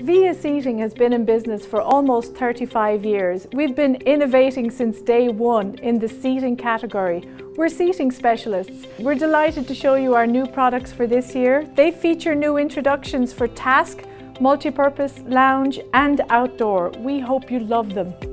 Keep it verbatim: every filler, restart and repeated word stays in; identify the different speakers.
Speaker 1: Via Seating has been in business for almost thirty-five years. We've been innovating since day one in the seating category. We're seating specialists. We're delighted to show you our new products for this year. They feature new introductions for task, multi-purpose, lounge and outdoor. We hope you love them.